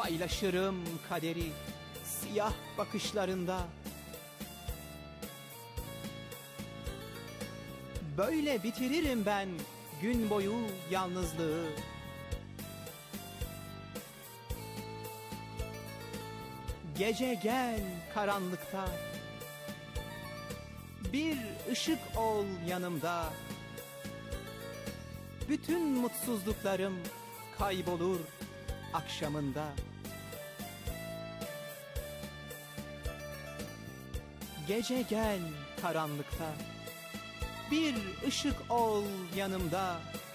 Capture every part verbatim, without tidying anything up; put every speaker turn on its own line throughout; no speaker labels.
Paylaşırım kaderi siyah bakışlarında. Böyle bitiririm ben gün boyu yalnızlığı. Gece gel karanlıkta, bir ışık ol yanımda. Bütün mutsuzluklarım kaybolur akşamında. Gece gel karanlıkta, bir ışık ol yanımda.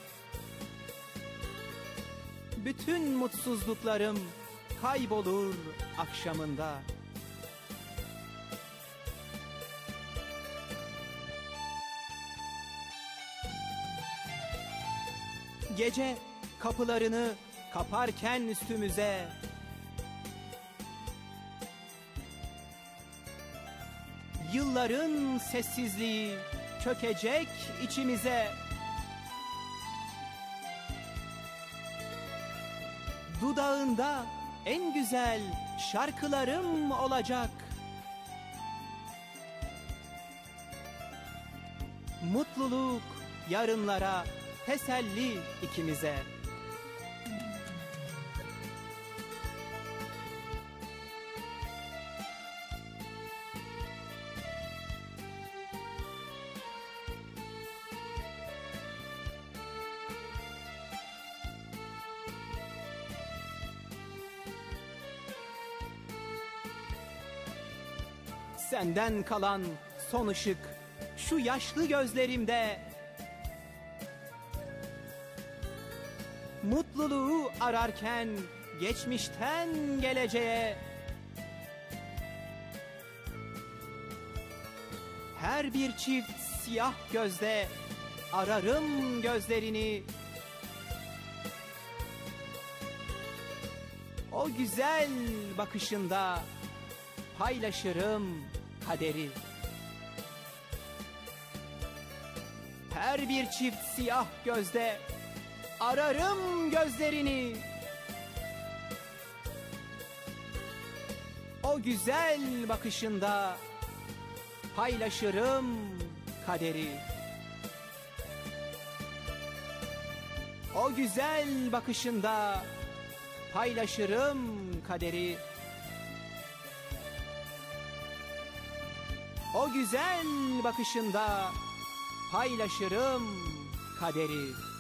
Bütün mutsuzluklarım kaybolur akşamında. Gece kapılarını kaparken üstümüze, yılların sessizliği çökecek içimize. Dudağında en güzel şarkılarım olacak. Mutluluk yarınlara, teselli ikimize. Senden kalan son ışık şu yaşlı gözlerimde. Mutluluğu ararken geçmişten geleceğe, her bir çift siyah gözde ararım gözlerini. O güzel bakışında paylaşırım kaderi. Her bir çift siyah gözde ararım gözlerini. O güzel bakışında paylaşırım kaderi. O güzel bakışında paylaşırım kaderi. O güzel bakışında paylaşırım kaderi.